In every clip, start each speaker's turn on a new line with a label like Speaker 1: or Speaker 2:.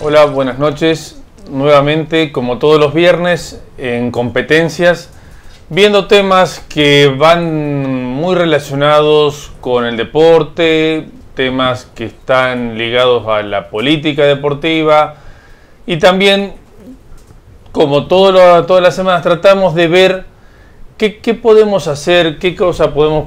Speaker 1: Hola, buenas noches. Nuevamente, como todos los viernes, en competencias, viendo temas que van muy relacionados con el deporte, temas que están ligados a la política deportiva y también, como todas las semanas, tratamos de ver qué podemos hacer, qué cosas podemos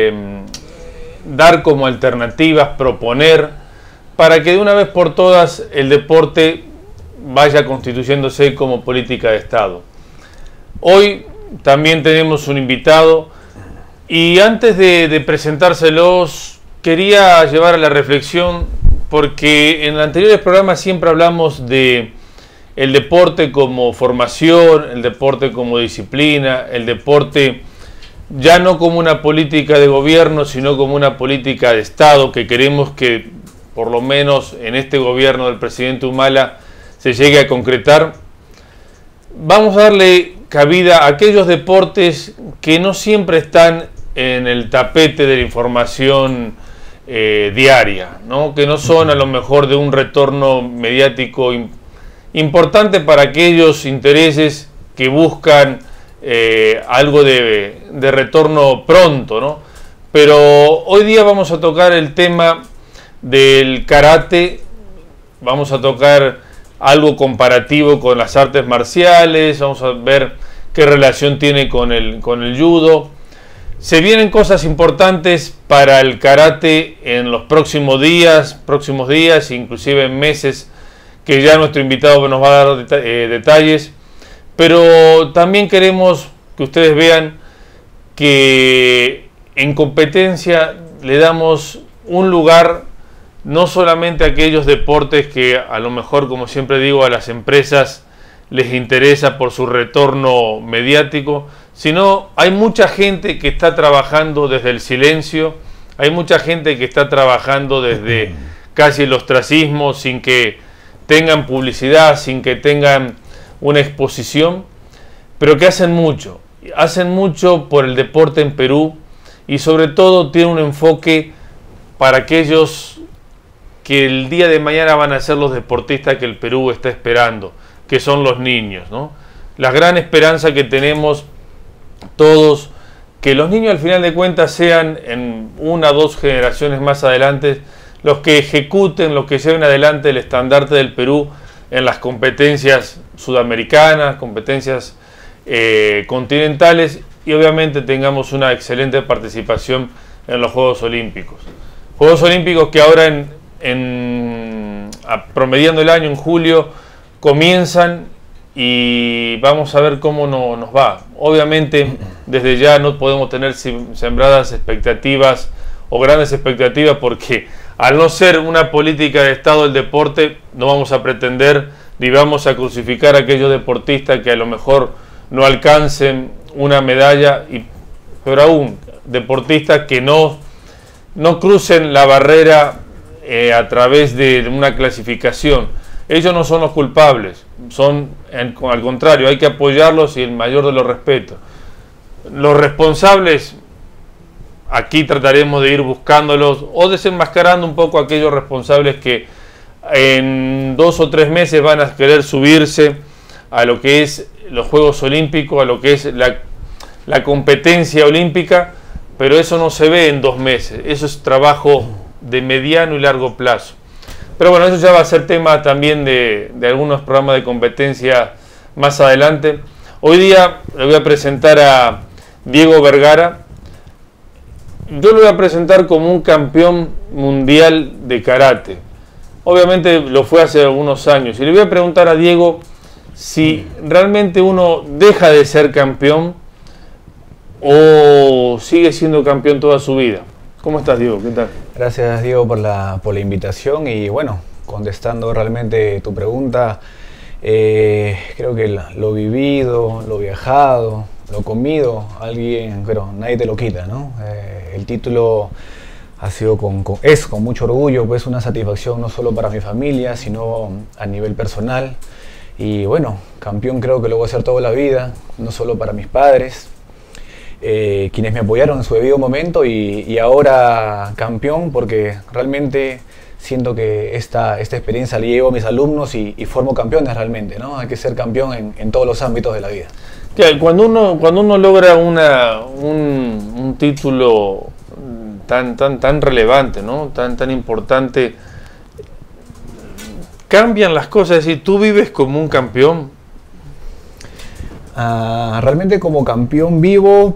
Speaker 1: dar como alternativas, proponer, para que de una vez por todas el deporte vaya constituyéndose como política de Estado. Hoy también tenemos un invitado y antes de presentárselos quería llevar a la reflexión, porque en anteriores programas siempre hablamos de el deporte como formación, el deporte como disciplina, el deporte ya no como una política de gobierno, sino como una política de Estado, que queremos que por lo menos en este gobierno del presidente Humala se llegue a concretar. Vamos a darle cabida a aquellos deportes que no siempre están en el tapete de la información diaria, ¿no? Que no son a lo mejor de un retorno mediático importante para aquellos intereses que buscan algo de retorno pronto, ¿no? Pero hoy día vamos a tocar el tema del karate, vamos a tocar algo comparativo con las artes marciales, vamos a ver qué relación tiene con el judo. Se vienen cosas importantes para el karate en los próximos días, inclusive en meses, que ya nuestro invitado nos va a dar detalles, pero también queremos que ustedes vean que en competencia le damos un lugar no solamente a aquellos deportes que a lo mejor, como siempre digo, a las empresas les interesa por su retorno mediático, sino hay mucha gente que está trabajando desde el silencio, hay mucha gente que está trabajando desde casi el ostracismo, sin que tengan publicidad, sin que tengan una exposición, pero que hacen mucho por el deporte en Perú, y sobre todo tiene un enfoque para aquellos que el día de mañana van a ser los deportistas que el Perú está esperando, que son los niños, ¿no? La gran esperanza que tenemos todos, que los niños al final de cuentas sean en una o dos generaciones más adelante los que ejecuten, los que lleven adelante el estandarte del Perú en las competencias sudamericanas, competencias continentales, y obviamente tengamos una excelente participación en los Juegos Olímpicos. Juegos Olímpicos que ahora promediando el año, en julio, comienzan, y vamos a ver cómo nos va. Obviamente desde ya no podemos tener sembradas expectativas o grandes expectativas, porque al no ser una política de Estado del deporte, no vamos a pretender ni vamos a crucificar a aquellos deportistas que a lo mejor no alcancen una medalla, y peor aún, deportistas que no crucen la barrera a través de una clasificación. Ellos no son los culpables, al contrario, hay que apoyarlos y el mayor de los respetos. Los responsables, aquí trataremos de ir buscándolos o desenmascarando un poco a aquellos responsables que en 2 o 3 meses van a querer subirse a lo que es los Juegos Olímpicos, a lo que es la competencia olímpica, pero eso no se ve en 2 meses, eso es trabajo de mediano y largo plazo. Pero bueno, eso ya va a ser tema también de algunos programas de competencia más adelante. Hoy día le voy a presentar a Diego Vergara. Yo lo voy a presentar como un campeón mundial de karate. Obviamente lo fue hace algunos años, y le voy a preguntar a Diego si realmente uno deja de ser campeón o sigue siendo campeón toda su vida. ¿Cómo estás, Diego? ¿Qué tal?
Speaker 2: Gracias, Diego, por la invitación, y bueno, contestando realmente tu pregunta, creo que lo vivido, lo viajado, lo comido, pero nadie te lo quita, ¿no? El título ha sido es con mucho orgullo, pues una satisfacción no solo para mi familia, sino a nivel personal. Y bueno, campeón creo que lo voy a hacer toda la vida, no solo para mis padres, quienes me apoyaron en su debido momento, y ahora campeón porque realmente siento que esta experiencia la llevo a mis alumnos y formo campeones realmente, ¿no? Hay que ser campeón en todos los ámbitos de la vida.
Speaker 1: Cuando uno logra un título tan relevante, ¿no? tan importante, cambian las cosas. Es decir, tú vives como un campeón.
Speaker 2: Realmente como campeón vivo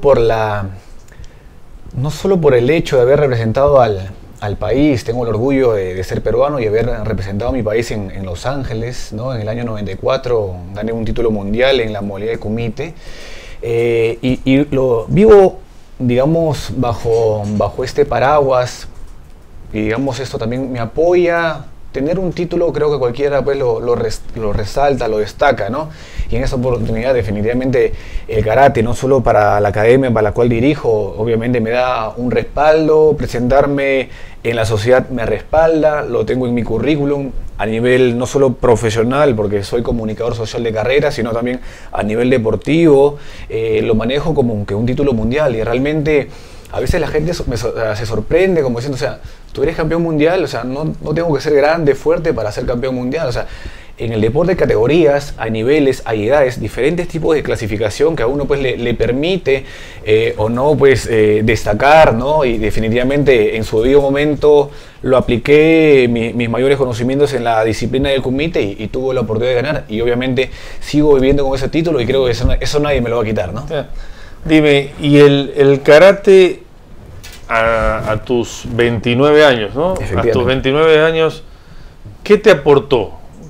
Speaker 2: no solo por el hecho de haber representado al país. Tengo el orgullo de ser peruano y haber representado a mi país en Los Ángeles, ¿no? En el año 94 gané un título mundial en la modalidad de kumite, y lo vivo, digamos, bajo este paraguas, y digamos esto también me apoya. Tener un título creo que cualquiera pues lo resalta, lo destaca, ¿no? Y en esa oportunidad definitivamente el karate, no solo para la academia para la cual dirijo, obviamente me da un respaldo, presentarme en la sociedad me respalda, lo tengo en mi currículum a nivel no solo profesional, porque soy comunicador social de carrera, sino también a nivel deportivo, lo manejo como que un título mundial, y realmente a veces la gente se sorprende como diciendo, o sea, tú eres campeón mundial, o sea, no tengo que ser grande, fuerte para ser campeón mundial. O sea, en el deporte hay categorías, hay niveles, hay edades, diferentes tipos de clasificación que a uno pues le permite o no pues destacar, ¿no? Y definitivamente en su debido momento lo apliqué mis mayores conocimientos en la disciplina del kumite y tuve la oportunidad de ganar, y obviamente sigo viviendo con ese título y creo que eso nadie me lo va a quitar, ¿no?
Speaker 1: Dime, y el karate a tus 29 años, ¿no? A tus 29 años, ¿qué te aportó?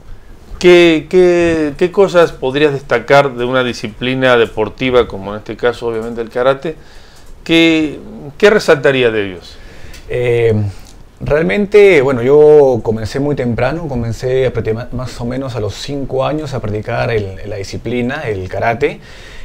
Speaker 1: ¿Qué cosas podrías destacar de una disciplina deportiva, como en este caso obviamente el karate? ¿Qué resaltaría de ellos?
Speaker 2: Realmente, bueno, yo comencé muy temprano, comencé más o menos a los 5 años a practicar la disciplina, el karate.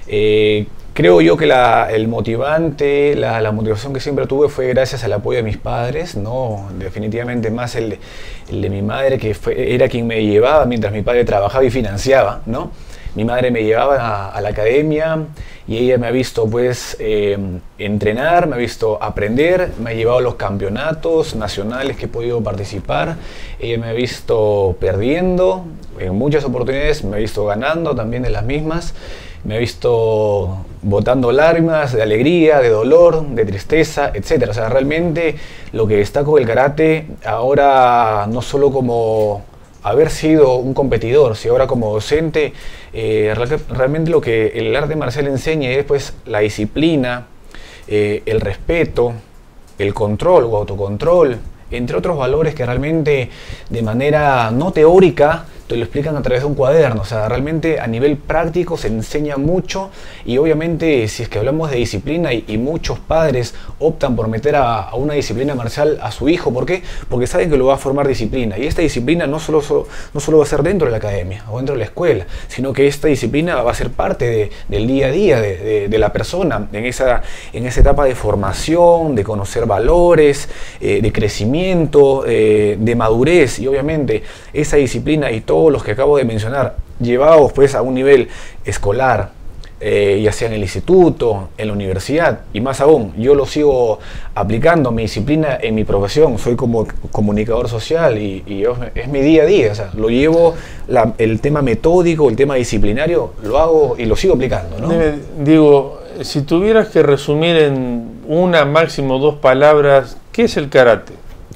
Speaker 2: Creo yo que el motivante, la motivación que siempre tuve fue gracias al apoyo de mis padres, ¿no? Definitivamente más el de mi madre, que era quien me llevaba mientras mi padre trabajaba y financiaba, ¿no? Mi madre me llevaba a la academia y ella me ha visto pues entrenar, me ha visto aprender, me ha llevado a los campeonatos nacionales que he podido participar. Ella me ha visto perdiendo en muchas oportunidades, me ha visto ganando también en las mismas. Me he visto botando lágrimas de alegría, de dolor, de tristeza, etc. O sea, realmente lo que destaco del karate ahora, no solo como haber sido un competidor, sino ahora como docente, realmente lo que el arte marcial enseña es pues la disciplina, el respeto, el control o autocontrol, entre otros valores que realmente de manera no teórica te lo explican a través de un cuaderno. O sea, realmente a nivel práctico se enseña mucho, y obviamente si es que hablamos de disciplina y muchos padres optan por meter a una disciplina marcial a su hijo, ¿por qué? Porque saben que lo va a formar disciplina, y esta disciplina no solo va a ser dentro de la academia o dentro de la escuela, sino que esta disciplina va a ser parte del día a día de la persona en esa etapa de formación, de conocer valores, de crecimiento, de madurez, y obviamente esa disciplina y todos los que acabo de mencionar llevados pues a un nivel escolar, ya sea en el instituto, en la universidad, y más aún, yo lo sigo aplicando mi disciplina en mi profesión. Soy como comunicador social y es mi día a día. O sea, lo llevo, el tema metódico, el tema disciplinario, lo hago y lo sigo aplicando, ¿no?
Speaker 1: Digo, si tuvieras que resumir en una, máximo 2 palabras, ¿qué es el karate?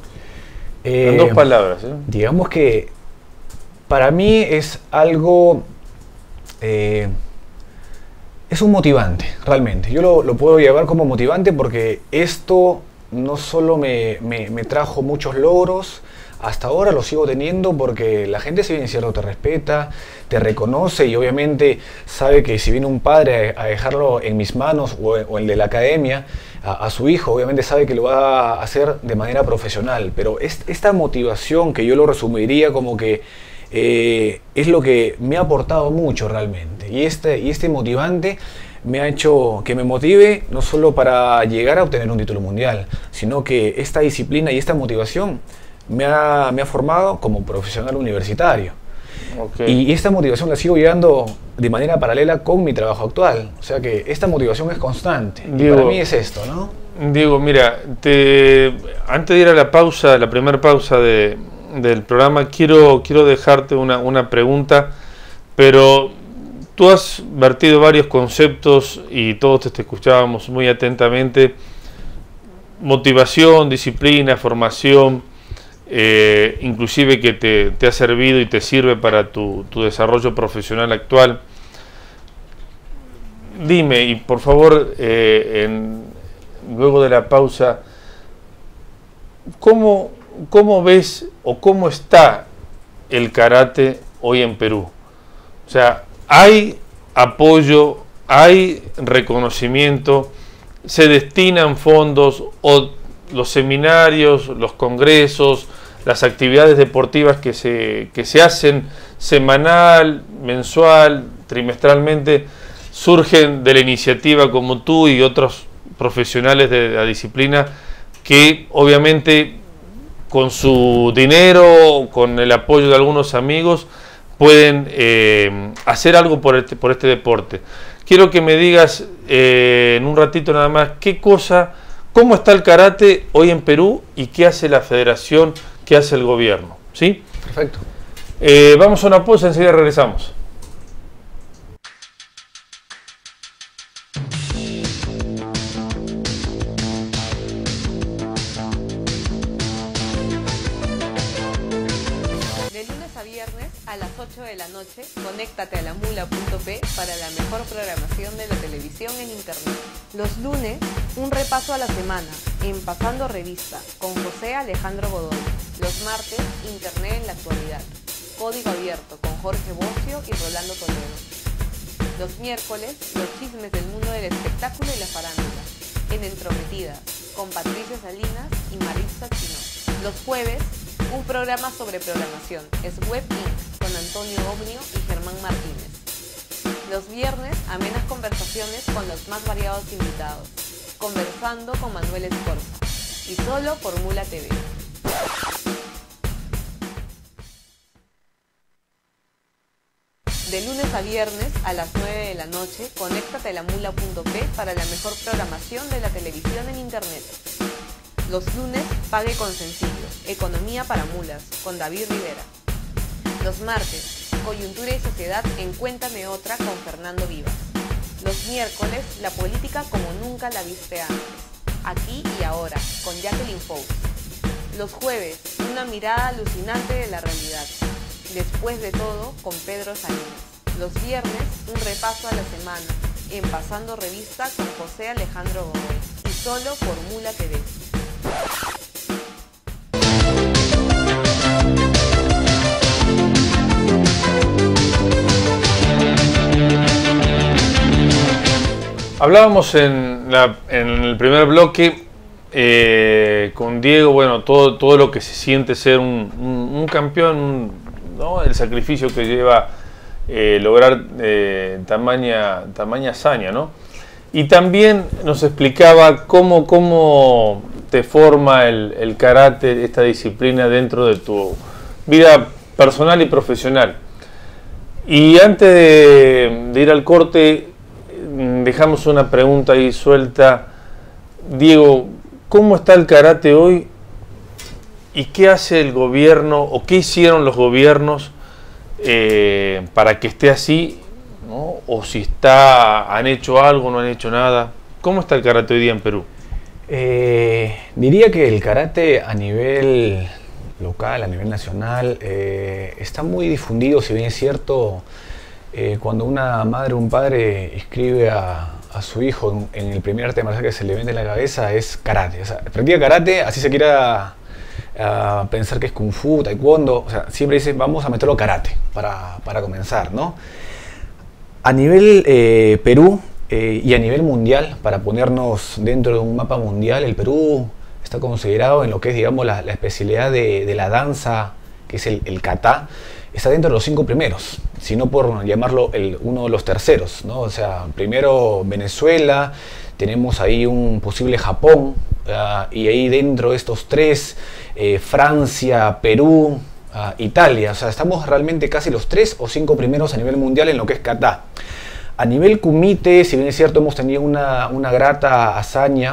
Speaker 1: En 2 palabras.
Speaker 2: Digamos que para mí es algo, es un motivante, realmente. Yo lo puedo llevar como motivante porque esto no solo me trajo muchos logros, hasta ahora lo sigo teniendo porque la gente, si bien es cierto, te respeta, te reconoce, y obviamente sabe que si viene un padre a dejarlo en mis manos o el de la academia a su hijo, obviamente sabe que lo va a hacer de manera profesional. Pero esta motivación, que yo lo resumiría como que es lo que me ha aportado mucho realmente, y este motivante me ha hecho que me motive no solo para llegar a obtener un título mundial, sino que esta disciplina y esta motivación me ha formado como profesional universitario. Okay. Y esta motivación la sigo llevando de manera paralela con mi trabajo actual. O sea que esta motivación es constante. Y para mí es esto, ¿no?
Speaker 1: Diego, mira, antes de ir a la pausa, la primera pausa del programa, quiero dejarte una pregunta, pero tú has vertido varios conceptos y todos te escuchábamos muy atentamente. Motivación, disciplina, formación, inclusive que te ha servido y te sirve para tu desarrollo profesional actual. Dime, y por favor, luego de la pausa, ¿cómo ves o cómo está el karate hoy en Perú? O sea, ¿hay apoyo, hay reconocimiento, se destinan fondos, o los seminarios, los congresos, las actividades deportivas que se hacen semanal, mensual, trimestralmente, surgen de la iniciativa como tú y otros profesionales de la disciplina que obviamente con su dinero, con el apoyo de algunos amigos, pueden hacer algo por este deporte? Quiero que me digas en un ratito nada más cómo está el karate hoy en Perú y qué hace la federación, qué hace el gobierno, ¿sí?
Speaker 2: Perfecto.
Speaker 1: Vamos a una pausa, enseguida regresamos.
Speaker 3: A las 8 de la noche, conéctate a lamula.p para la mejor programación de la televisión en internet. Los lunes, un repaso a la semana, en Pasando Revista, con José Alejandro Godoy. Los martes, Internet en la actualidad, Código Abierto, con Jorge Bocio y Rolando Toledo. Los miércoles, los chismes del mundo del espectáculo y la farándula, en Entrometida, con Patricia Salinas y Maritza Chino. Los jueves, un programa sobre programación, es Web Inc., con Antonio Ognio y Germán Martínez. Los viernes, amenas conversaciones con los más variados invitados, conversando con Manuel Escorza, y solo por Mula TV. De lunes a viernes a las 9 de la noche, conéctate a lamula.p para la mejor programación de la televisión en internet. Los lunes, pague con sencillo, Economía para Mulas, con David Rivera. Los martes, Coyuntura y Sociedad en Cuéntame Otra, con Fernando Vivas. Los miércoles, la política como nunca la viste antes, Aquí y Ahora, con Jacqueline Fox. Los jueves, una mirada alucinante de la realidad, Después de Todo, con Pedro Salinas. Los viernes, un repaso a la semana, en Pasando Revista, con José Alejandro Godoy, y solo por Mula TV.
Speaker 1: Hablábamos en el primer bloque con Diego, bueno, todo lo que se siente ser un campeón, ¿no? El sacrificio que lleva lograr tamaña hazaña, ¿no? Y también nos explicaba cómo te forma el karate, esta disciplina, dentro de tu vida personal y profesional. Y antes de ir al corte, dejamos una pregunta ahí suelta. Diego, ¿cómo está el karate hoy y qué hace el gobierno o qué hicieron los gobiernos para que esté así, ¿no? O si han hecho algo, no han hecho nada? ¿Cómo está el karate hoy día en Perú?
Speaker 2: Diría que el karate a nivel local, a nivel nacional, está muy difundido, si bien es cierto. Cuando una madre o un padre inscribe a su hijo en el primer arte marcial que se le vende en la cabeza, es karate. O sea, practica karate, así se quiera pensar que es kung fu, taekwondo. O sea, siempre dice, vamos a meterlo karate para comenzar, ¿no? A nivel Perú y a nivel mundial, para ponernos dentro de un mapa mundial, el Perú está considerado en lo que es, digamos, la especialidad de la danza, que es el kata. Está dentro de los 5 primeros, si no por llamarlo uno de los terceros, ¿no? O sea, primero Venezuela, tenemos ahí un posible Japón, y ahí dentro de estos 3, Francia, Perú, Italia. O sea, estamos realmente casi los 3 o 5 primeros a nivel mundial en lo que es kata. A nivel kumite, si bien es cierto, hemos tenido una grata hazaña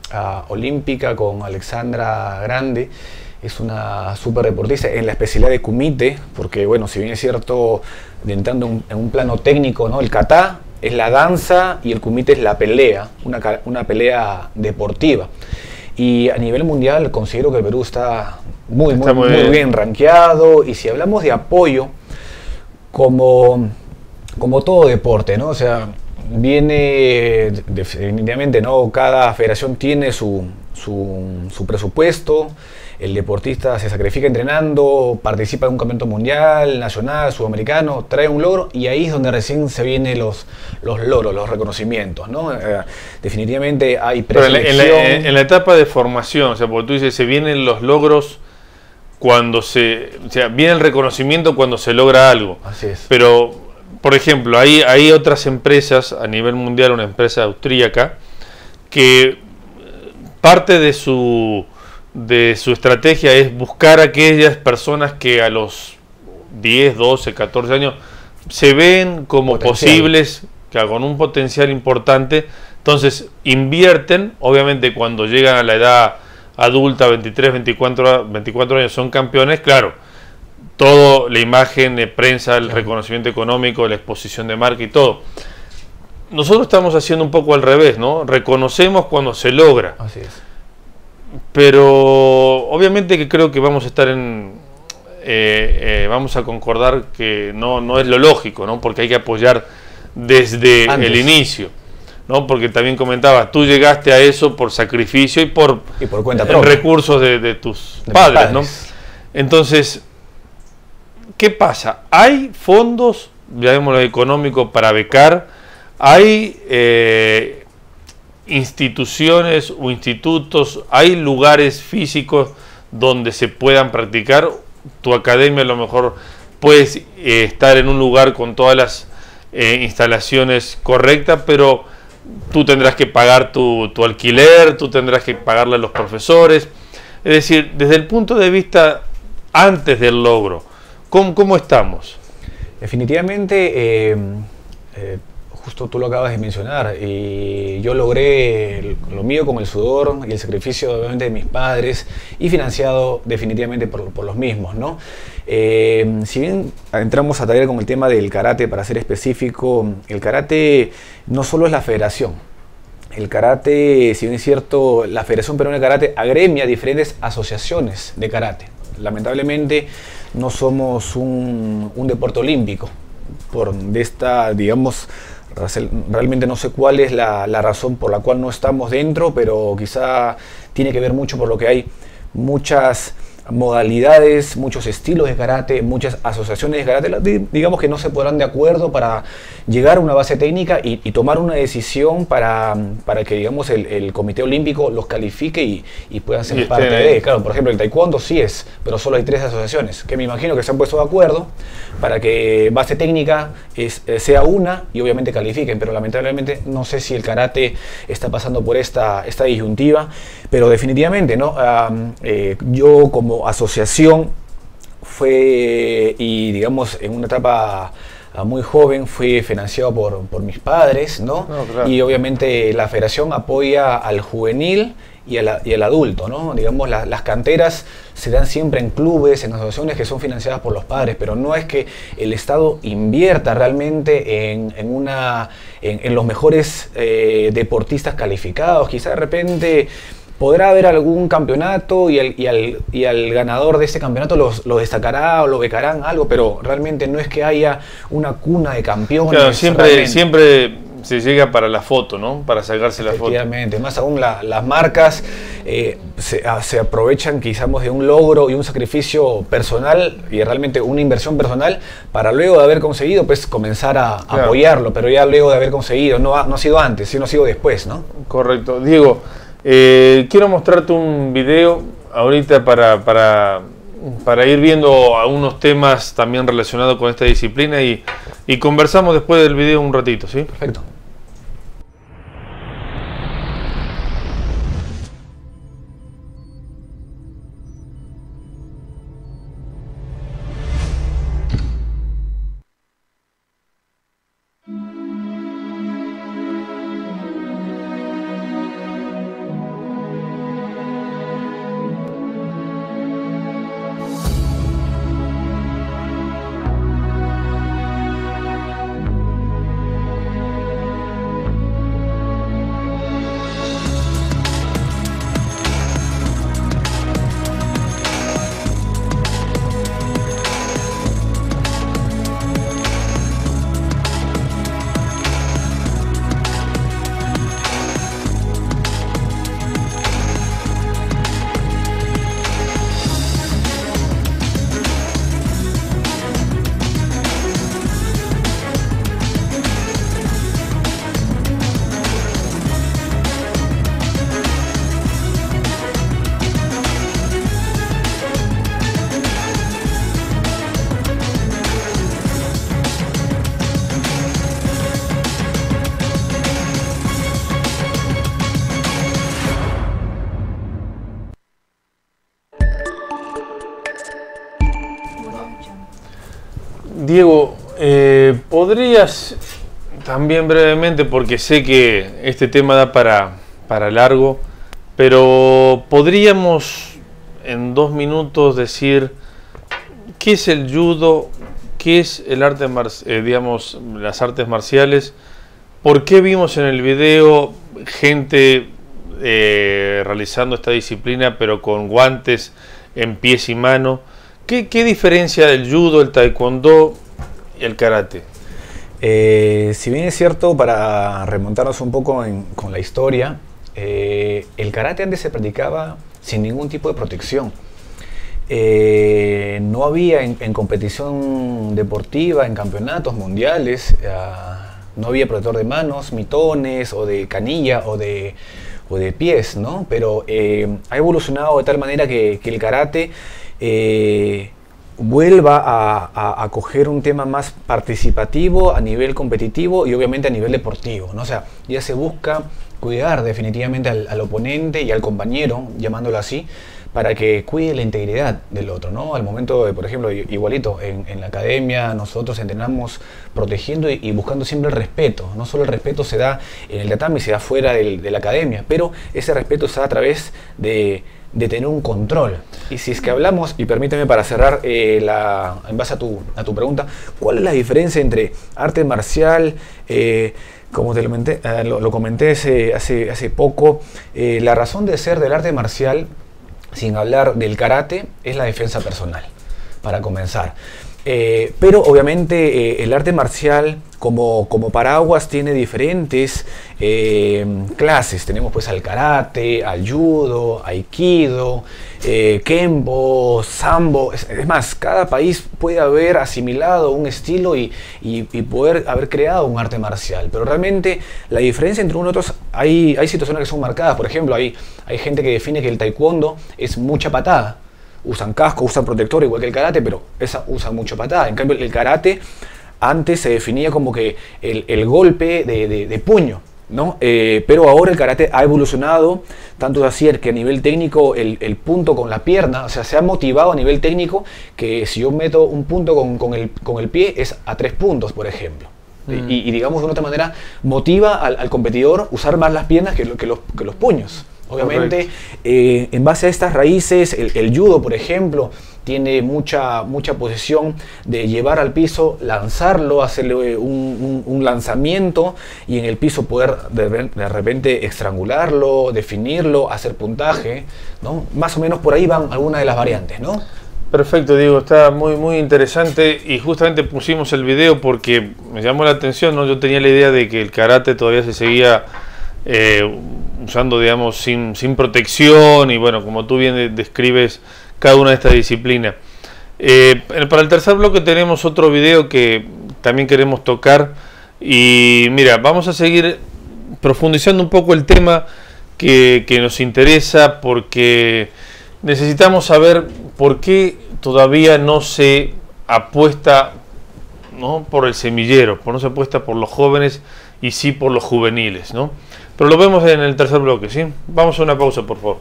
Speaker 2: olímpica con Alexandra Grande. Es una súper deportista en la especialidad de kumite, porque bueno, si bien es cierto, entrando en un plano técnico, ¿no? El kata es la danza y el kumite es la pelea, una pelea deportiva. Y a nivel mundial considero que el Perú está muy bien rankeado. Y si hablamos de apoyo, como todo deporte, ¿no? O sea, viene definitivamente, ¿no? Cada federación tiene su presupuesto. El deportista se sacrifica entrenando, participa en un campeonato mundial, nacional, sudamericano, trae un logro, y ahí es donde recién se vienen los logros, los reconocimientos, ¿no? Definitivamente hay preselección.
Speaker 1: En la etapa de formación, o sea, porque tú dices, se vienen los logros cuando o sea, viene el reconocimiento cuando se logra algo.
Speaker 2: Así es.
Speaker 1: Pero, por ejemplo, hay otras empresas a nivel mundial, una empresa austríaca, que parte de su estrategia es buscar a aquellas personas que a los 10, 12, 14 años se ven como posibles, que con un potencial importante. Entonces invierten, obviamente cuando llegan a la edad adulta, 23, 24 años, son campeones, claro, todo, la imagen de prensa, el reconocimiento económico, la exposición de marca y todo. Nosotros estamos haciendo un poco al revés, ¿no? Reconocemos cuando se logra.
Speaker 2: Así es.
Speaker 1: Pero obviamente que creo que vamos a estar vamos a concordar que no es lo lógico, ¿no? Porque hay que apoyar desde el inicio, ¿no? Porque también comentabas, tú llegaste a eso por sacrificio y por
Speaker 2: cuenta propia,
Speaker 1: recursos de tus padres, ¿no? Entonces, ¿qué pasa? ¿Hay fondos, llamémoslo económico, para becar? ¿Hay instituciones o institutos, hay lugares físicos donde se puedan practicar? Tu academia a lo mejor puedes estar en un lugar con todas las instalaciones correctas, pero tú tendrás que pagar tu alquiler, tú tendrás que pagarle a los profesores. Es decir, desde el punto de vista antes del logro, ¿cómo estamos?
Speaker 2: Definitivamente, justo tú lo acabas de mencionar, y yo logré lo mío con el sudor y el sacrificio obviamente de mis padres, y financiado definitivamente por los mismos, ¿no? Si bien entramos a taller con el tema del karate, para ser específico, el karate no solo es la federación. El karate, si bien es cierto, la Federación Peruana de Karate agremia diferentes asociaciones de karate. Lamentablemente no somos un deporte olímpico, digamos, realmente no sé cuál es la razón por la cual no estamos dentro, pero quizá tiene que ver mucho por lo que hay muchas modalidades, muchos estilos de karate, muchas asociaciones de karate, digamos que no se podrán de acuerdo para llegar a una base técnica y tomar una decisión para que, digamos, el Comité Olímpico los califique y puedan ser parte de. Claro, por ejemplo, el taekwondo sí es, pero solo hay 3 asociaciones, que me imagino que se han puesto de acuerdo para que base técnica sea una y obviamente califiquen, pero lamentablemente no sé si el karate está pasando por esta disyuntiva, pero definitivamente, ¿no? Yo como asociación y digamos en una etapa muy joven fui financiado por mis padres, ¿no? Claro. Y obviamente la federación apoya al juvenil y al adulto, ¿no? Digamos, las canteras se dan siempre en clubes, en asociaciones que son financiadas por los padres, pero no es que el Estado invierta realmente en los mejores deportistas calificados. Quizá de repente podrá haber algún campeonato y al ganador de ese campeonato lo destacará o lo becarán algo, pero realmente no es que haya una cuna de campeones.
Speaker 1: Claro, siempre se llega para la foto, ¿no? Para sacarse la foto.
Speaker 2: Efectivamente, más aún las marcas se aprovechan quizás de un logro y un sacrificio personal y realmente una inversión personal para luego de haber conseguido, pues comenzar a apoyarlo, pero ya luego de haber conseguido, no ha sido antes, sino ha sido después, ¿no?
Speaker 1: Correcto. Diego, quiero mostrarte un video ahorita para ir viendo algunos temas también relacionados con esta disciplina y conversamos después del video un ratito, ¿sí?
Speaker 2: Perfecto.
Speaker 1: Diego, ¿podrías también brevemente, porque sé que este tema da para largo, pero podríamos en 2 minutos decir qué es el judo, qué es el arte, digamos, las artes marciales, por qué vimos en el video gente realizando esta disciplina pero con guantes en pies y mano? ¿Qué diferencia del judo, el taekwondo y el karate?
Speaker 2: Si bien es cierto, para remontarnos un poco con la historia, el karate antes se practicaba sin ningún tipo de protección. No había en competición deportiva, en campeonatos mundiales, no había protector de manos, mitones o de canilla o de pies, ¿no? Pero ha evolucionado de tal manera que el karate vuelva a coger un tema más participativo a nivel competitivo y obviamente a nivel deportivo, ¿no? O sea, ya se busca cuidar definitivamente al oponente y al compañero, llamándolo así, para que cuide la integridad del otro, ¿no? Al momento de, por ejemplo, igualito, en la academia nosotros entrenamos protegiendo y buscando siempre el respeto. No solo el respeto se da en el tatami, se da fuera de la academia, pero ese respeto se da a través de tener un control. Y si es que hablamos, y permíteme para cerrar en base a tu pregunta, ¿cuál es la diferencia entre arte marcial, como te lo comenté hace poco, la razón de ser del arte marcial, sin hablar del karate, es la defensa personal, para comenzar. Pero obviamente el arte marcial como paraguas tiene diferentes clases. Tenemos pues al karate, al judo, aikido, kempo, sambo. Es más, cada país puede haber asimilado un estilo y poder haber creado un arte marcial. Pero realmente la diferencia entre uno y otros, hay situaciones que son marcadas. Por ejemplo, hay gente que define que el taekwondo es mucha patada. Usan casco, usan protector igual que el karate, pero usan mucho patada. En cambio, el karate antes se definía como que el golpe de puño, ¿no? Pero ahora el karate ha evolucionado, tanto así que a nivel técnico el punto con la pierna, o sea, se ha motivado a nivel técnico que si yo meto un punto con el pie es a 3 puntos, por ejemplo. Y digamos de una otra manera, motiva al competidor usar más las piernas que los puños. Obviamente, en base a estas raíces, el judo, por ejemplo, tiene mucha posesión de llevar al piso, lanzarlo, hacerle un lanzamiento y en el piso poder de repente estrangularlo, definirlo, hacer puntaje, ¿no? Más o menos por ahí van algunas de las variantes, ¿no?
Speaker 1: Perfecto, Diego, está muy interesante y justamente pusimos el video porque me llamó la atención, ¿no? Yo tenía la idea de que el karate todavía se seguía usando, digamos, sin protección y bueno, como tú bien describes cada una de estas disciplinas. Para el tercer bloque tenemos otro video que también queremos tocar y mira, vamos a seguir profundizando un poco el tema que nos interesa porque necesitamos saber por qué todavía no se apuesta, ¿no?, por el semillero, no se apuesta por los jóvenes y sí por los juveniles, ¿no? Pero lo vemos en el tercer bloque, ¿sí? Vamos a una pausa, por favor.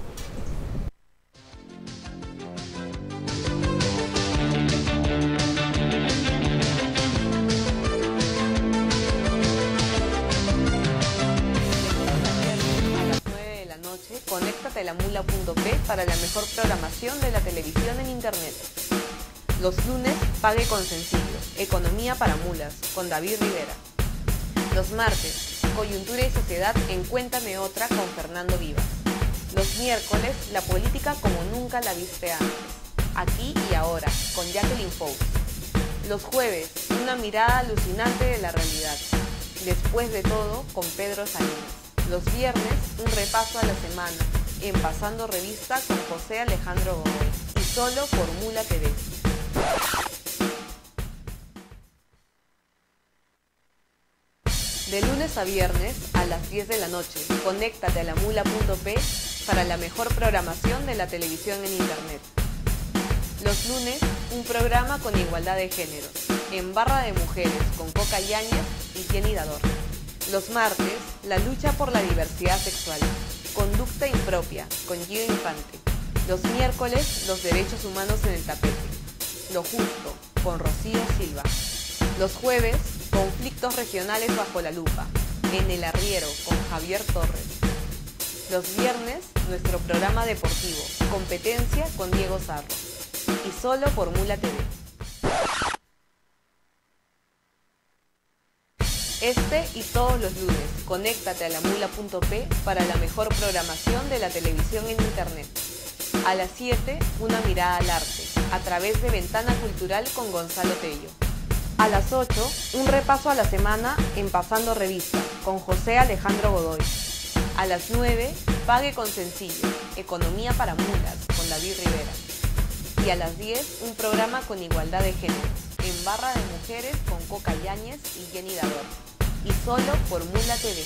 Speaker 3: A las 9 de la noche, conéctate a lamula.p para la mejor programación de la televisión en internet. Los lunes, pague con sencillo, economía para mulas, con David Rivera. Los martes, coyuntura y sociedad en Cuéntame Otra con Fernando Vivas. Los miércoles, la política como nunca la viste antes, aquí y ahora, con Jacqueline Fox. Los jueves, una mirada alucinante de la realidad. Después de todo, con Pedro Salinas. Los viernes, un repaso a la semana, en Pasando Revista con José Alejandro Gómez. Y solo por Mula TV. De lunes a viernes a las 10 de la noche, conéctate a lamula.p para la mejor programación de la televisión en internet. Los lunes, un programa con igualdad de género, en Barra de Mujeres con Coca Yáñez y Jenny Dador. Los martes, la lucha por la diversidad sexual, Conducta Impropia con Gio Infante. Los miércoles, los derechos humanos en el tapete, Lo Justo con Rocío Silva. Los jueves, conflictos regionales bajo la lupa, en El Arriero con Javier Torres. Los viernes, nuestro programa deportivo, Competencia con Diego Sarro. Y solo por Mula TV. Este y todos los lunes, conéctate a lamula.p para la mejor programación de la televisión en internet. A las 7, una mirada al arte, a través de Ventana Cultural con Gonzalo Tello. A las 8, un repaso a la semana en Pasando Revista, con José Alejandro Godoy. A las 9, Pague con Sencillo, Economía para Mulas, con David Rivera. Y a las 10, un programa con igualdad de géneros, en Barra de Mujeres con Coca Yáñez y Jenny Dador. Y solo por Mula TV.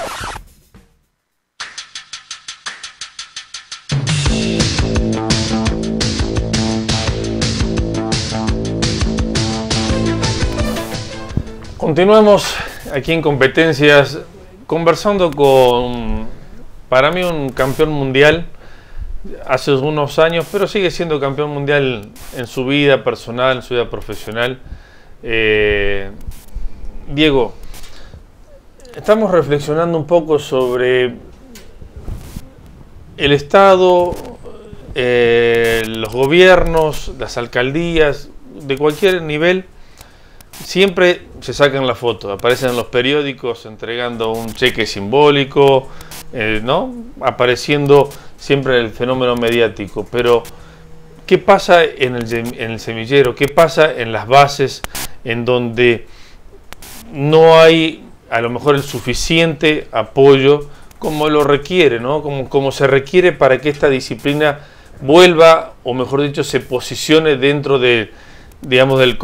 Speaker 1: Continuamos aquí en Competencias conversando con, para mí, un campeón mundial hace unos años, pero sigue siendo campeón mundial en su vida personal, en su vida profesional. Diego, estamos reflexionando un poco sobre el Estado, los gobiernos, las alcaldías, de cualquier nivel. Siempre se sacan la foto, aparecen en los periódicos entregando un cheque simbólico, ¿no? Apareciendo siempre el fenómeno mediático. Pero, ¿qué pasa en el semillero? ¿Qué pasa en las bases en donde no hay a lo mejor el suficiente apoyo como lo requiere, ¿no? Como se requiere para que esta disciplina vuelva, o mejor dicho, se posicione dentro de, digamos, del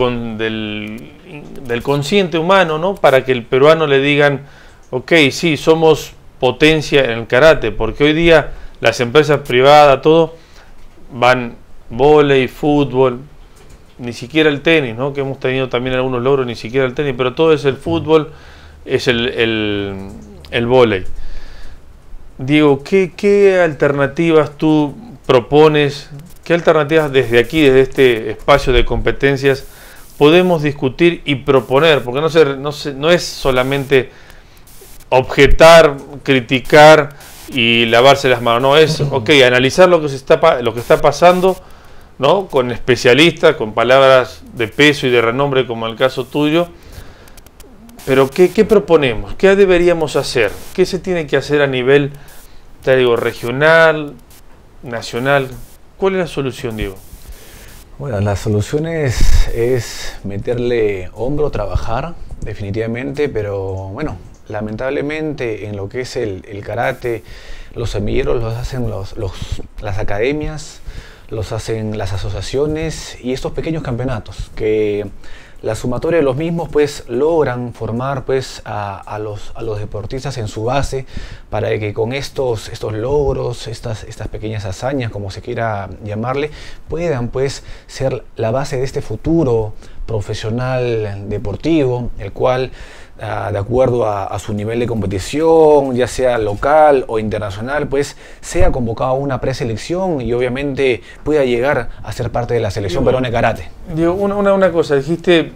Speaker 1: consciente humano, ¿no? Para que el peruano le digan, ok, sí, somos potencia en el karate, porque hoy día las empresas privadas, todo, van vóley, fútbol, ni siquiera el tenis, ¿no? Que hemos tenido también algunos logros, ni siquiera el tenis, pero todo es el fútbol, es el vóley. Diego, ¿qué alternativas tú propones? ¿Qué alternativas desde aquí, desde este espacio de competencias, podemos discutir y proponer? Porque no es solamente objetar, criticar y lavarse las manos. No, es, ok, analizar lo que está pasando, ¿no? Con especialistas, con palabras de peso y de renombre, como el caso tuyo. Pero, ¿qué proponemos? ¿Qué deberíamos hacer? ¿Qué se tiene que hacer a nivel, te digo, regional, nacional? ¿Cuál es la solución, Diego?
Speaker 2: Bueno, la solución es meterle hombro, trabajar, definitivamente, pero bueno, lamentablemente en lo que es el karate, los semilleros los hacen las academias, los hacen las asociaciones y estos pequeños campeonatos que la sumatoria de los mismos pues logran formar pues a los deportistas en su base para que con estos logros, estas pequeñas hazañas, como se quiera llamarle, puedan pues ser la base de este futuro profesional deportivo, el cual de acuerdo a su nivel de competición, ya sea local o internacional, pues sea convocado a una preselección y obviamente pueda llegar a ser parte de la selección peruana de karate.
Speaker 1: Diego, una cosa, dijiste,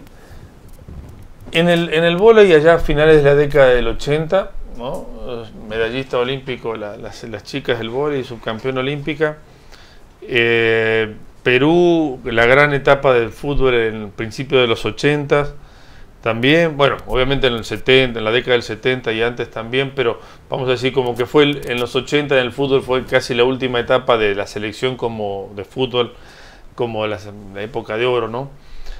Speaker 1: en el vóley allá a finales de la década del 80, ¿no? Medallista olímpico, las chicas del vóley, subcampeona olímpica, Perú, la gran etapa del fútbol en el principio de los 80, también, bueno, obviamente en el 70, en la década del 70 y antes también, pero vamos a decir como que fue en los 80 en el fútbol fue casi la última etapa de la selección como de fútbol, como la época de oro, ¿no?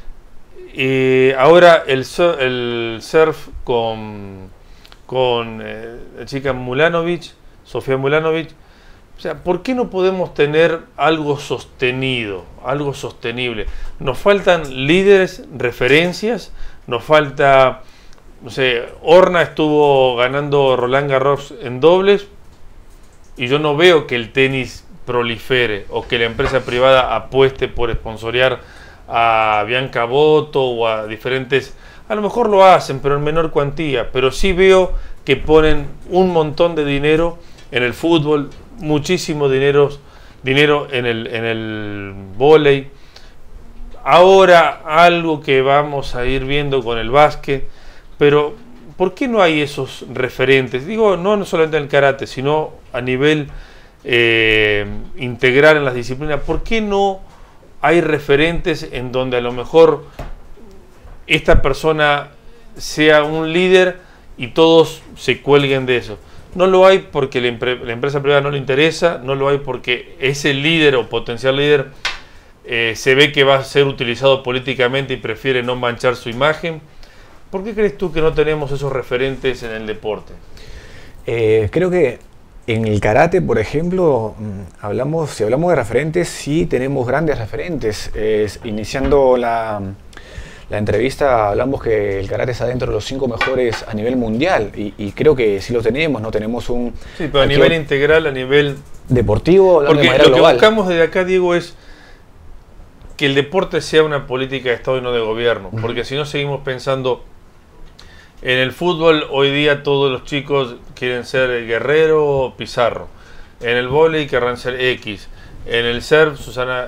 Speaker 1: Ahora el surf con la chica Mulanovic, Sofía Mulanovic. O sea, ¿por qué no podemos tener algo sostenido, algo sostenible? Nos faltan líderes, referencias, nos falta, no sé, Horna estuvo ganando Roland Garros en dobles y yo no veo que el tenis prolifere o que la empresa privada apueste por sponsorear a Bianca Botto o a diferentes, a lo mejor lo hacen, pero en menor cuantía, pero sí veo que ponen un montón de dinero en el fútbol, muchísimo dinero en el vóley. ahora algo que vamos a ir viendo con el básquet, pero ¿por qué no hay esos referentes? Digo, no solamente en el karate, sino a nivel integral en las disciplinas. ¿Por qué no hay referentes en donde a lo mejor esta persona sea un líder y todos se cuelguen de eso? No lo hay porque la empresa privada no le interesa, no lo hay porque ese líder o potencial líder se ve que va a ser utilizado políticamente y prefiere no manchar su imagen. ¿Por qué crees tú que no tenemos esos referentes en el deporte?
Speaker 2: Creo que en el karate, por ejemplo, si hablamos de referentes, sí tenemos grandes referentes. Iniciando la entrevista hablamos que el karate está dentro de los 5 mejores a nivel mundial y creo que sí lo tenemos, no tenemos un...
Speaker 1: Sí, pero a nivel integral, a nivel...
Speaker 2: deportivo,
Speaker 1: porque
Speaker 2: de manera
Speaker 1: lo que
Speaker 2: global.
Speaker 1: buscamos desde acá, Diego, es que el deporte sea una política de Estado y no de gobierno, porque si no seguimos pensando... En el fútbol hoy día todos los chicos quieren ser Guerrero o Pizarro. En el vóley querrán ser X. En el surf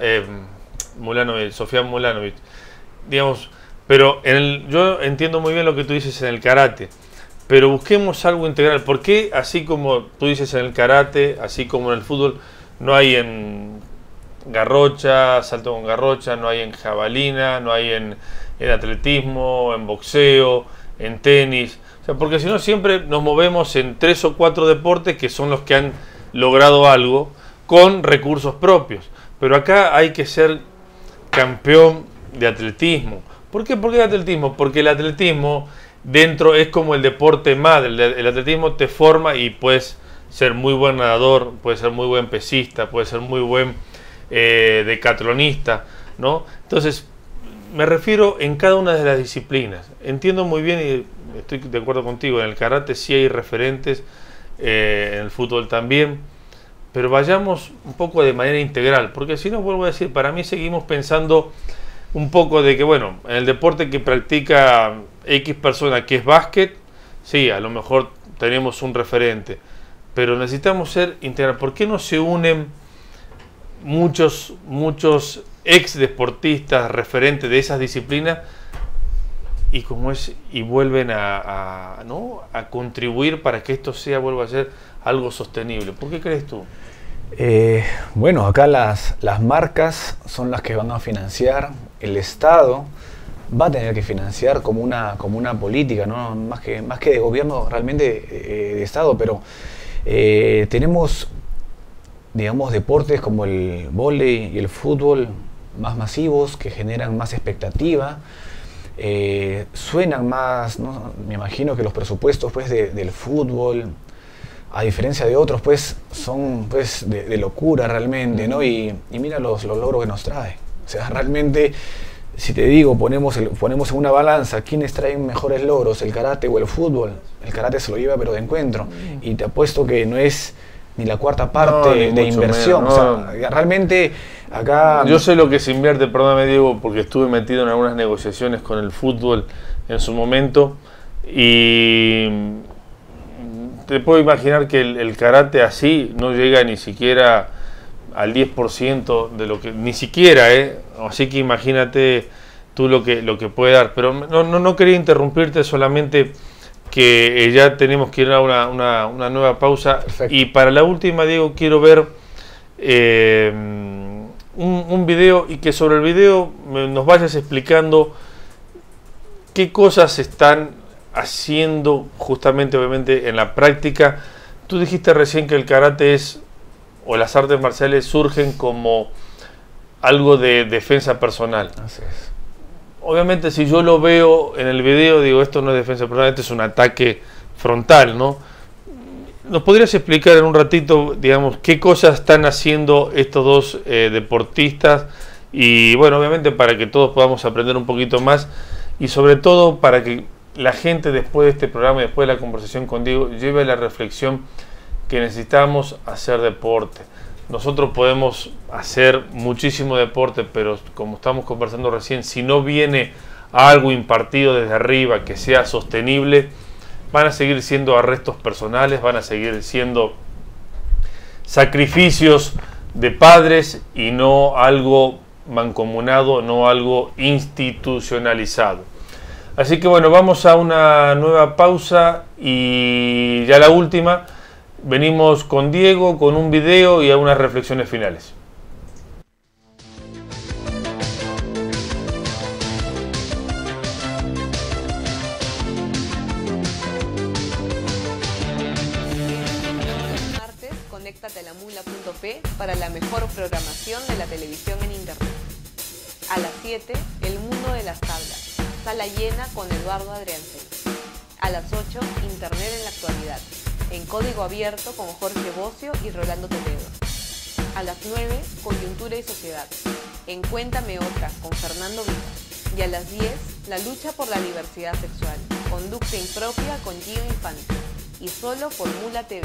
Speaker 1: Sofía Mulanovic. Digamos, pero yo entiendo muy bien lo que tú dices en el karate. Pero busquemos algo integral. ¿Por qué así como tú dices en el karate, así como en el fútbol, no hay en garrocha, salto con garrocha, no hay en jabalina, no hay en atletismo, en boxeo, en tenis? O sea, porque si no siempre nos movemos en 3 o 4 deportes que son los que han logrado algo con recursos propios. Pero acá hay que ser campeón de atletismo. ¿Por qué? ¿Por qué de atletismo? Porque el atletismo dentro es como el deporte madre. El atletismo te forma y puedes ser muy buen nadador, puedes ser muy buen pesista, puedes ser muy buen decatlonista, ¿no? Entonces, me refiero en cada una de las disciplinas. Entiendo muy bien y estoy de acuerdo contigo, en el karate sí hay referentes, en el fútbol también, pero vayamos un poco de manera integral, porque si no, vuelvo a decir, para mí seguimos pensando un poco de que, bueno, en el deporte que practica X persona, que es básquet, sí, a lo mejor tenemos un referente, pero necesitamos ser integral. ¿Por qué no se unen muchos ex deportistas referentes de esas disciplinas y vuelven a contribuir para que esto vuelva a ser algo sostenible? ¿Por qué crees tú?
Speaker 2: Bueno, acá las marcas son las que van a financiar, el Estado va a tener que financiar como una política, ¿no? más que de gobierno, realmente de Estado, pero tenemos, digamos, deportes como el vóley y el fútbol más masivos, que generan más expectativa, suenan más, ¿no? Me imagino que los presupuestos pues, del fútbol, a diferencia de otros, pues son pues, de locura realmente, ¿no? Y mira los logros que nos trae. O sea, realmente, si te digo, ponemos en una balanza quiénes traen mejores logros, el karate o el fútbol, el karate se lo lleva pero de encuentro, y te apuesto que no es ni la cuarta parte de inversión.
Speaker 1: Menos, no.
Speaker 2: O sea, realmente acá...
Speaker 1: Yo sé lo que se invierte, perdóname Diego, porque estuve metido en algunas negociaciones con el fútbol en su momento, y te puedo imaginar que el karate así no llega ni siquiera al 10% de lo que... Ni siquiera, así que imagínate tú lo que puede dar. Pero no quería interrumpirte, solamente que ya tenemos que ir a una nueva pausa.
Speaker 2: Perfecto.
Speaker 1: Y para la última, Diego, quiero ver un video, y que sobre el video nos vayas explicando qué cosas están haciendo justamente, obviamente, en la práctica. Tú dijiste recién que el karate o las artes marciales surgen como algo de defensa personal.
Speaker 2: Así es.
Speaker 1: Obviamente, si yo lo veo en el video, digo, esto no es defensa personal, esto es un ataque frontal, ¿no? ¿Nos podrías explicar en un ratito, digamos, qué cosas están haciendo estos dos deportistas? Y bueno, obviamente para que todos podamos aprender un poquito más, y sobre todo para que la gente después de este programa y después de la conversación contigo lleve la reflexión que necesitamos hacer deporte. Nosotros podemos hacer muchísimo deporte, pero como estamos conversando recién, si no viene algo impartido desde arriba que sea sostenible, van a seguir siendo arrestos personales, van a seguir siendo sacrificios de padres y no algo mancomunado, no algo institucionalizado. Así que bueno, vamos a una nueva pausa y ya la última. Venimos con Diego, con un video y a unas reflexiones finales.
Speaker 3: Martes, conéctate a lamula.p para la mejor programación de la televisión en internet. A las 7, El Mundo de las Tablas, sala llena con Eduardo Adriancel. A las 8, Internet en la actualidad, en código abierto con Jorge Bocio y Rolando Toledo. A las 9, Coyuntura y Sociedad, en Cuéntame Otra con Fernando Vivas. Y a las 10, La lucha por la diversidad sexual, conducta impropia con Gio Infante. Y solo por Mula TV.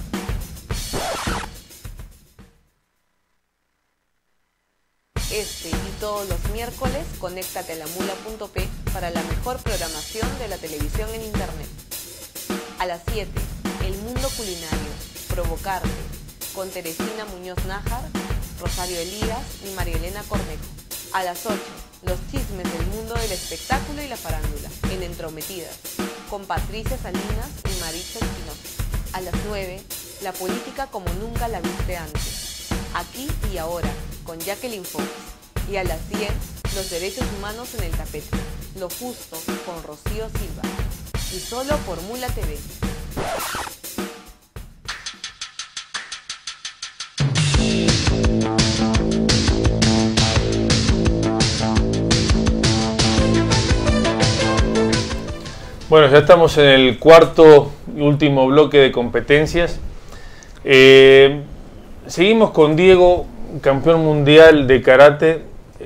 Speaker 3: Este y todos los miércoles, conéctate a lamula.p para la mejor programación de la televisión en internet. A las 7, El Mundo Culinario, Provocarte, con Teresina Muñoz Nájar, Rosario Elías y María Elena Cornejo. A las 8, los chismes del mundo del espectáculo y la farándula, en Entrometidas, con Patricia Salinas y Maritza Espinosa. A las 9, la política como nunca la viste antes, aquí y ahora, con Jacqueline Fox. Y a las 10, los derechos humanos en el tapete, lo justo con Rocío Silva. Y solo por Mula TV.
Speaker 1: Bueno, ya estamos en el cuarto y último bloque de competencias. Seguimos con Diego, campeón mundial de karate.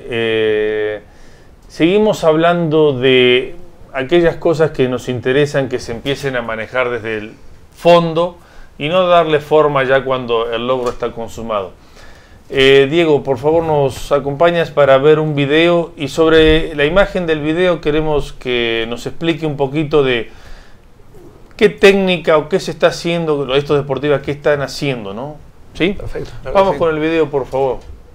Speaker 1: Seguimos hablando de aquellas cosas que nos interesan, que se empiecen a manejar desde el fondo y no darle forma ya cuando el logro está consumado. Diego, por favor nos acompañas para ver un video, y sobre la imagen del video queremos que nos explique un poquito de qué técnica o qué se está haciendo, estos deportivos, qué están haciendo, ¿no? ¿Sí?
Speaker 2: Perfecto.
Speaker 1: Vamos con el video, por favor.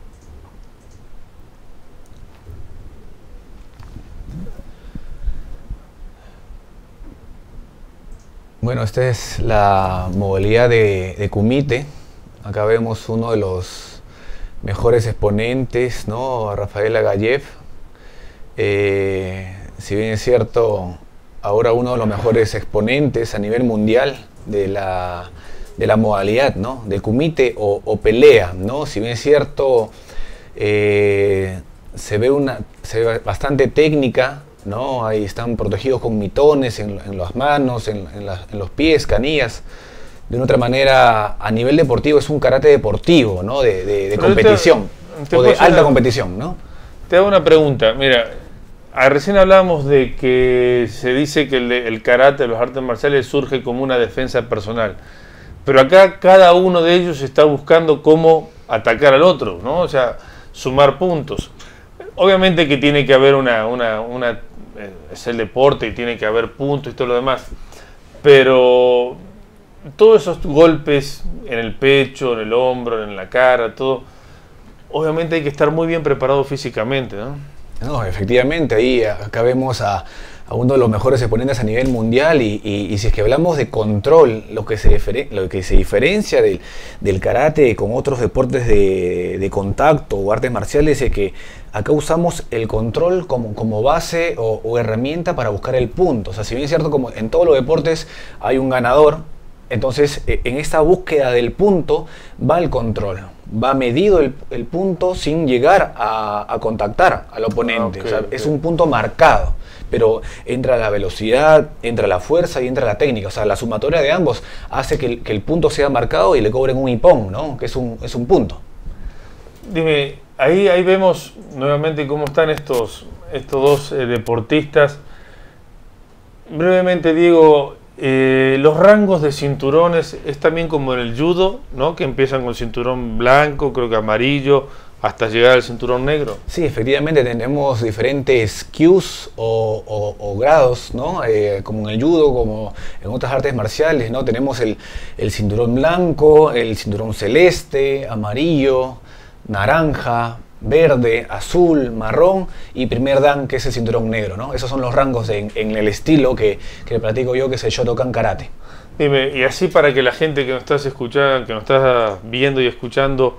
Speaker 2: Bueno, esta es la modalidad de kumite. Acá vemos uno de los mejores exponentes, ¿no? Rafael Agayev. Si bien es cierto, ahora uno de los mejores exponentes a nivel mundial de la modalidad, ¿no? De kumite o pelea, ¿no? Si bien es cierto, se ve bastante técnica, ¿no? Ahí están protegidos con mitones en las manos, en los pies, canillas. De una otra manera, a nivel deportivo es un karate deportivo, ¿no? De competición, o de alta competición, ¿no?
Speaker 1: Te hago una pregunta. Mira, recién hablábamos de que se dice que el karate, los artes marciales, surge como una defensa personal. Pero acá cada uno de ellos está buscando cómo atacar al otro, ¿no? O sea, sumar puntos. Obviamente que tiene que haber es el deporte y tiene que haber puntos y todo lo demás. Pero todos esos golpes en el pecho, en el hombro, en la cara, todo, obviamente hay que estar muy bien preparado físicamente, ¿no?
Speaker 2: No, efectivamente, ahí acá vemos a uno de los mejores exponentes a nivel mundial y si es que hablamos de control, lo que se diferencia del karate con otros deportes de contacto o artes marciales es que acá usamos el control como base o herramienta para buscar el punto. O sea, si bien es cierto, como en todos los deportes hay un ganador, entonces en esta búsqueda del punto va el control. Va medido el punto sin llegar a contactar al oponente.
Speaker 1: Okay,
Speaker 2: o sea, es un punto marcado. Pero entra la velocidad, entra la fuerza y entra la técnica. O sea, la sumatoria de ambos hace que el punto sea marcado y le cobren un ippon, ¿no? Que es un punto.
Speaker 1: Dime, ahí vemos nuevamente cómo están estos dos deportistas. Brevemente, Diego, los rangos de cinturones es también como en el judo, ¿no? Que empiezan con el cinturón blanco, creo que amarillo, hasta llegar al cinturón negro.
Speaker 2: Sí, efectivamente tenemos diferentes cues o grados, ¿no? Como en el judo, como en otras artes marciales, ¿no? Tenemos el cinturón blanco, el cinturón celeste, amarillo, naranja, verde, azul, marrón y primer dan, que es el cinturón negro, ¿no? Esos son los rangos en el estilo que practico yo, que es el Shotokan Karate.
Speaker 1: Dime, y así para que la gente que nos estás escuchando, que nos estás viendo y escuchando,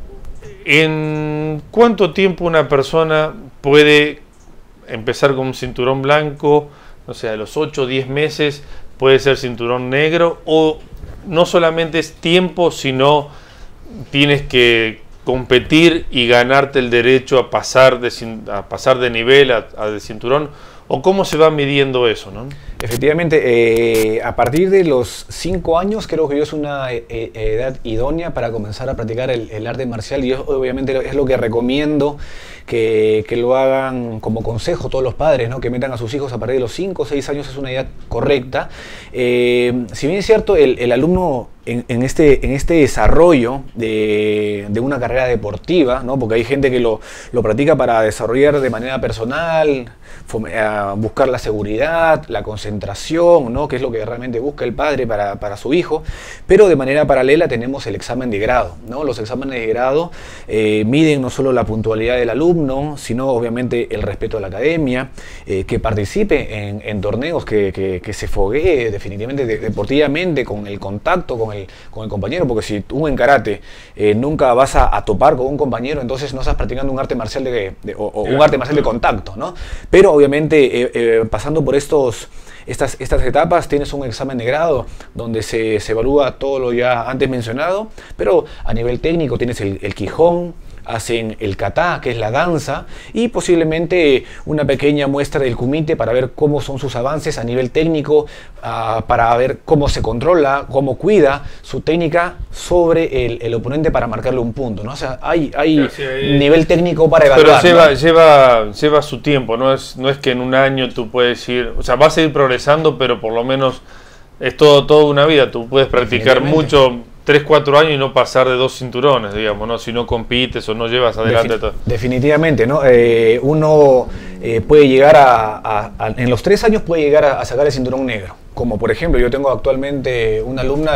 Speaker 1: ¿en cuánto tiempo una persona puede empezar con un cinturón blanco? O sea, a los 8 o 10 meses puede ser cinturón negro, o no solamente es tiempo, sino tienes que competir y ganarte el derecho a pasar de nivel de cinturón, o cómo se va midiendo eso, ¿no?
Speaker 2: Efectivamente, a partir de los 5 años creo que yo es una edad idónea para comenzar a practicar el arte marcial, y obviamente es lo que recomiendo que lo hagan como consejo todos los padres, ¿no? Que metan a sus hijos a partir de los 5 o 6 años, es una edad correcta. Si bien es cierto, el alumno en este desarrollo de una carrera deportiva, ¿no? Porque hay gente que lo practica para desarrollar de manera personal, buscar la seguridad, la concentración, ¿no? Que es lo que realmente busca el padre para su hijo, pero de manera paralela tenemos el examen de grado, ¿no? Los exámenes de grado miden no solo la puntualidad del alumno, sino obviamente el respeto a la academia, que participe en torneos, que se foguee definitivamente deportivamente con el contacto con el compañero, porque si tú en karate nunca vas a topar con un compañero, entonces no estás practicando un arte marcial un arte marcial de contacto, ¿no? Pero obviamente pasando por estas etapas tienes un examen de grado donde se evalúa todo lo ya antes mencionado, pero a nivel técnico tienes el Kihon, hacen el kata, que es la danza, y posiblemente una pequeña muestra del kumite para ver cómo son sus avances a nivel técnico, para ver cómo se controla, cómo cuida su técnica sobre el oponente para marcarle un punto, ¿no? O sea, hay nivel técnico para evaluar.
Speaker 1: Pero lleva su tiempo, no es que en un año tú puedes ir, o sea, vas a ir progresando, pero por lo menos es toda una vida, tú puedes practicar mucho, 3, 4 años y no pasar de 2 cinturones, digamos, ¿no? Si no compites o no llevas adelante todo.
Speaker 2: Definitivamente, ¿no? Uno puede llegar en los 3 años puede llegar a sacar el cinturón negro. Como por ejemplo, yo tengo actualmente una alumna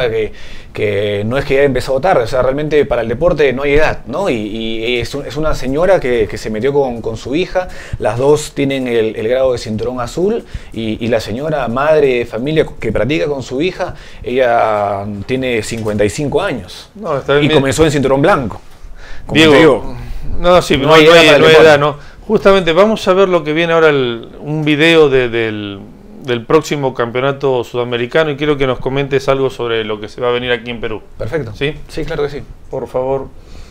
Speaker 2: que no es que haya empezado tarde, o sea, realmente para el deporte no hay edad, ¿no? Y es una señora que se metió con su hija, las dos tienen el grado de cinturón azul, y la señora, madre de familia que practica con su hija, ella tiene 55 años y comenzó en cinturón blanco.
Speaker 1: Diego, no hay edad, ¿no? Justamente vamos a ver lo que viene ahora, un video del próximo campeonato sudamericano, y quiero que nos comentes algo sobre lo que se va a venir aquí en Perú.
Speaker 2: Perfecto.
Speaker 1: ¿Sí?
Speaker 2: Sí, claro que sí.
Speaker 1: Por favor.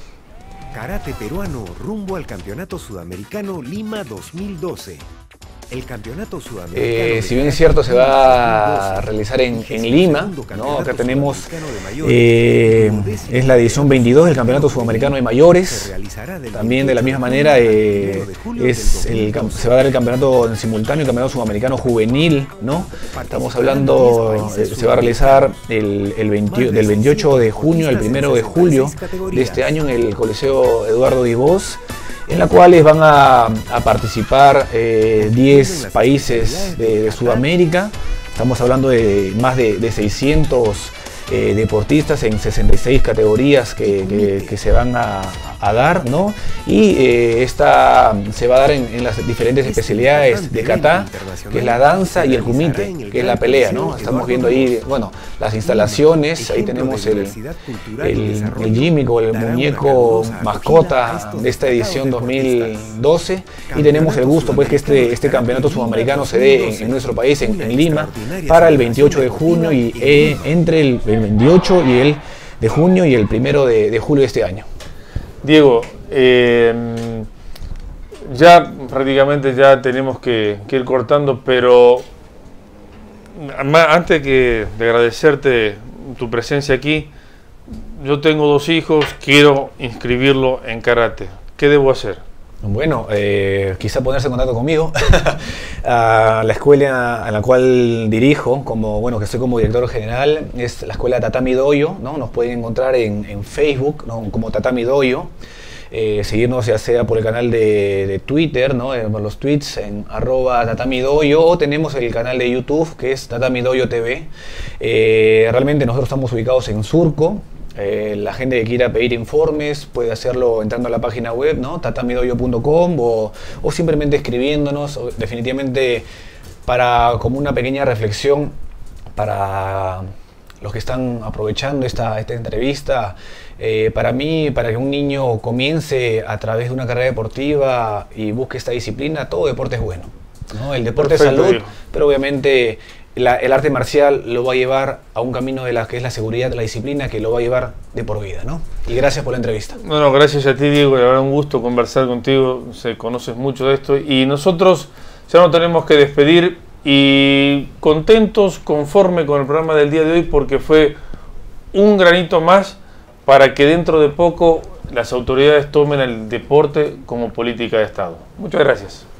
Speaker 4: Karate peruano rumbo al Campeonato Sudamericano Lima 2012. El Campeonato Sudamericano.
Speaker 2: Si bien es cierto, se va a realizar en Lima, ¿no? Acá tenemos, es la edición 22 del Campeonato Sudamericano de Mayores. También de la misma manera se va a dar el campeonato en simultáneo, el Campeonato Sudamericano Juvenil, ¿no? Estamos hablando, se va a realizar del 28 de junio al 1 de julio de este año en el Coliseo Eduardo Dibós, en la cual van a participar 10 países de Sudamérica. Estamos hablando de más de 600 deportistas en 66 categorías que se van a dar, ¿no? Y esta se va a dar en las diferentes especialidades de kata, que es la danza, y el kumite, que es la pelea, ¿no? Estamos viendo ahí, bueno, las instalaciones. Ahí tenemos el gímico, el muñeco mascota de esta edición 2012, y tenemos el gusto pues que este campeonato sudamericano se dé en nuestro país, en Lima, para el 28 de junio, y entre el 28 de junio y el 1 de julio de este año.
Speaker 1: Diego, ya prácticamente ya tenemos que ir cortando, pero antes de agradecerte tu presencia aquí, yo tengo 2 hijos, quiero inscribirlo en karate. ¿Qué debo hacer?
Speaker 2: Bueno, quizá ponerse en contacto conmigo. La escuela a la cual dirijo, que soy como director general, es la escuela Tatami Dojo, ¿no? Nos pueden encontrar en Facebook, ¿no? Como Tatami Dojo. Seguirnos ya sea por el canal de Twitter, ¿no? Por los tweets en @tatamidojo, o tenemos el canal de YouTube que es Tatami Dojo TV. Realmente nosotros estamos ubicados en Surco, La gente que quiera pedir informes puede hacerlo entrando a la página web, ¿no? tatamidoyo.com o simplemente escribiéndonos. Definitivamente, como una pequeña reflexión para los que están aprovechando esta entrevista, para mí, para que un niño comience a través de una carrera deportiva y busque esta disciplina, todo deporte es bueno, ¿no? El deporte es salud, pero obviamente el arte marcial lo va a llevar a un camino de que es la seguridad, de la disciplina, que lo va a llevar de por vida, ¿no? Y gracias por la entrevista.
Speaker 1: Bueno, gracias a ti, Diego, la verdad un gusto conversar contigo, conoces mucho de esto y nosotros ya nos tenemos que despedir y contentos, conforme con el programa del día de hoy, porque fue un granito más para que dentro de poco las autoridades tomen el deporte como política de Estado. Muchas gracias.